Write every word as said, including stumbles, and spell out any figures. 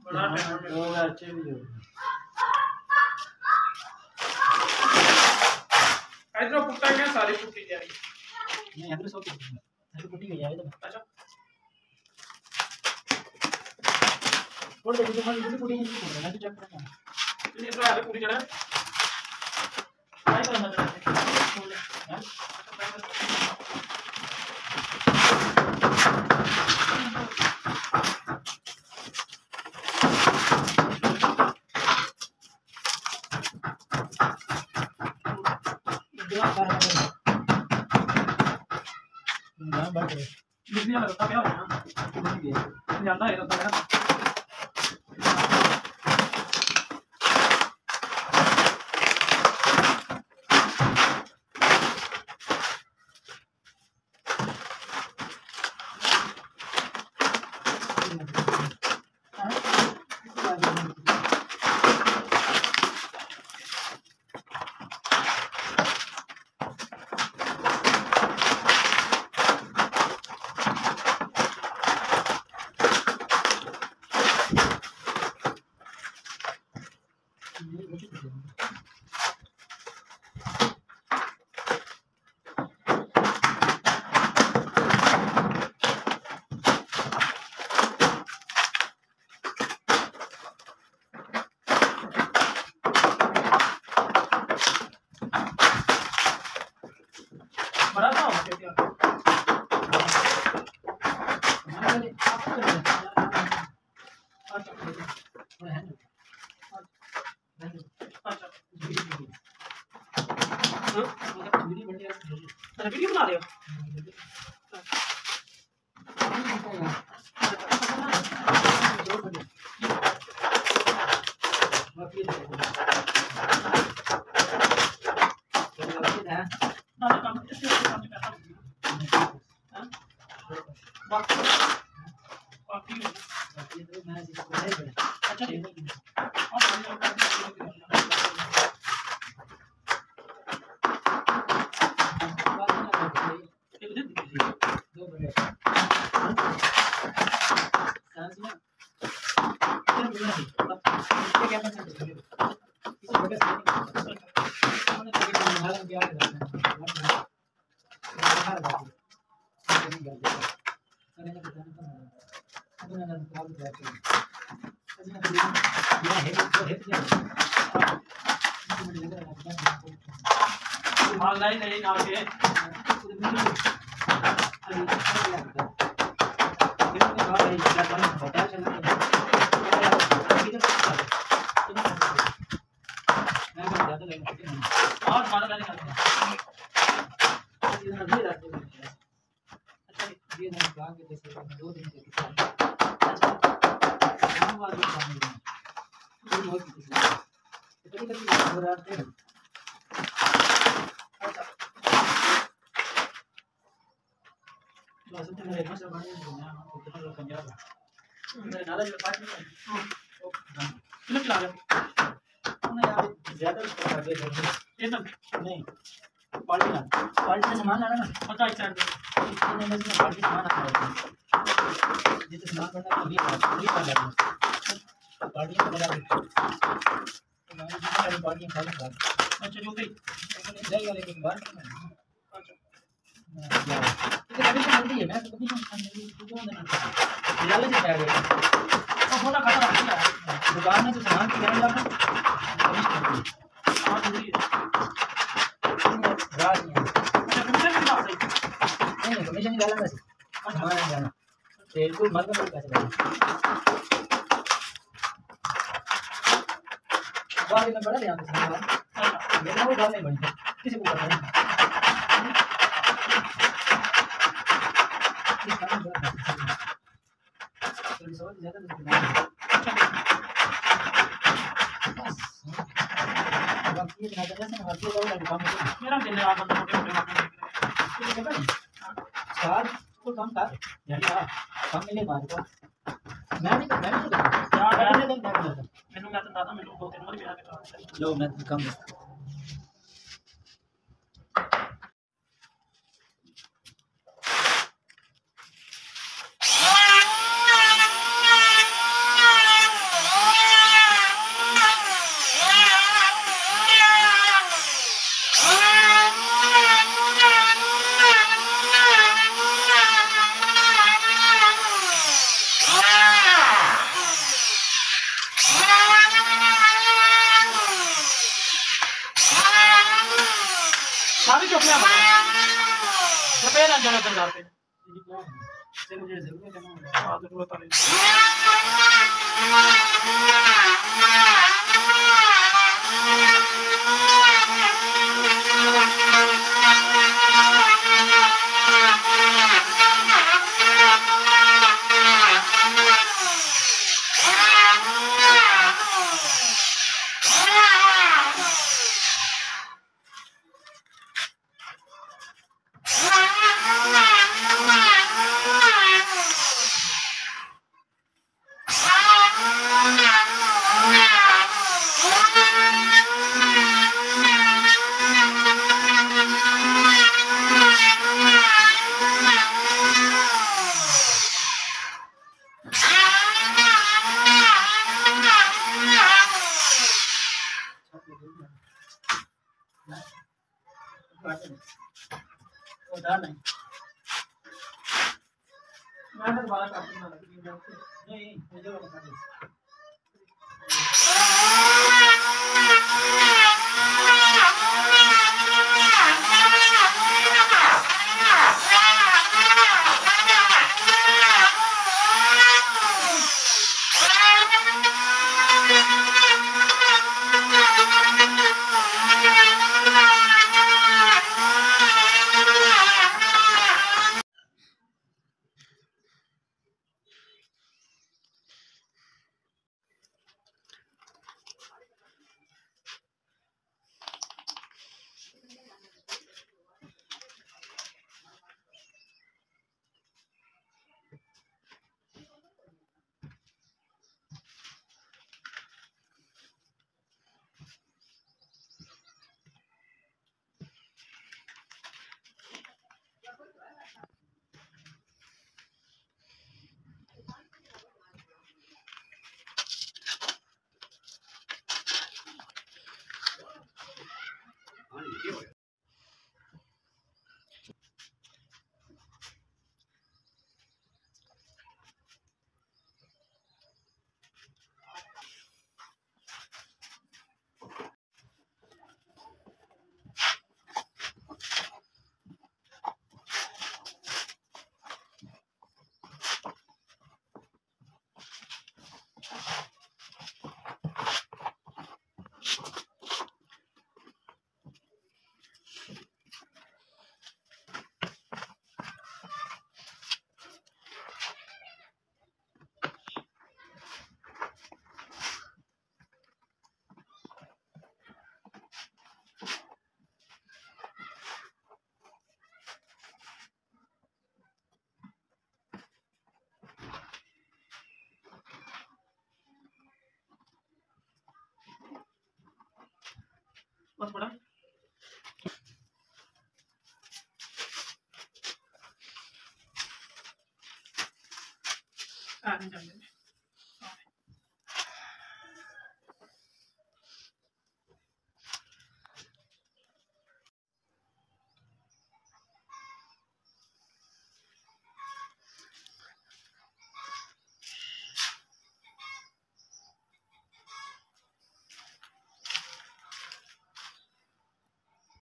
बड़ा टाइम लोग अच्छे भी हो इधर पुट्टा क्या सारी पुट्टी जा रही नहीं इधर सो इधर पुट्टी गई है इधर अच्छा छोड़ दे तो खाली पुट्टी नहीं छोड़ रहा है तो चेक करना ये तो आगे पूरी चढ़ा ट्राई करना छोड़ ले हां बिजली वाला रखा क्या हो ना ज्यादा है रखा है बड़ा था क्या क्या अच्छा वीडियो बना रहे हो ना काम इससे काम करता हूं हां बाकी बाकी बाकी तो मैं इसको नहीं बड़ा अच्छा ठीक है और दो बड़े सांस में इधर बोलना है इसके क्या करना है इसे बड़े से हमने कभी मालूम किया है बाहर बात नहीं कर देता अरे मैं बताना तो अपना नाम काम करते हैं अजनबी यह है तो है क्या माल नहीं नहीं नाम के अरे क्या लगता है ये तो बात है क्या करना बता चलना मैं मैं ज्यादा लगा और माल नहीं करते ये ना भी रहते हैं अच्छा ये ना कहा कि जैसे दो दिन के कितना अच्छा काम वाले काम में ये बहुत किसी कभी कभी हो रहा है अच्छा बस तो मेरे पास बात नहीं है हम कितना लोग पंजाब मेरे नाला जो पास में है कितना चला रहे उन्हें यार ज्यादा आगे ये सब नहीं पार्टी ना पार्टी से सामान लाना ना पता है सर इसके अंदर से पार्टी सामान आता है जिसे सामान करना है ये ये कर लेना पार्टी में लगा दे तो मैं जितना पार्टी में खाली कर अच्छा जो गई तो जाएगा लेकिन बाहर अच्छा ये कभी तो जल्दी है मैं तो कभी नहीं तो नहीं लालच है यार तो थोड़ा खतरा है दुकान में तो सामान की लेने जाना हां जरूरी है रात में अच्छा कमीशन कितना आता है नहीं नहीं कमीशन निकालना बस सामान जाना तेल को मत मत पैसे देना बाद में बड़ा ध्यान से सामान मेरा वो डाल नहीं बनता किसी को पता नहीं इस काम में थोड़ी समझ ज्यादा नहीं बाकी ये ना जैसे हर चीज वाला काम है मेरा दिन है आप मोटे मोटे मोटे ये पता नहीं साथ को काम कर यार काम मिले बात को मैं भी मैं भी यार यार मैं मैं करता ਮੈਨੂੰ ਮੈਂ ਤਾਂ ਦਾਦਾ ਮੈਨੂੰ ਦੋ ਤਿੰਨ ਵਾਰ ਵਿਆਹ ਕੇ ਕਰਾ लो मैं काम अपने आप रुपये ना जाना दस हजार पे तेरे जेड़े जरूरत है ना हाँ तो बता नहीं नहीं मैं तो दोबारा काटूंगा नहीं मुझे बता दो बस बड़ा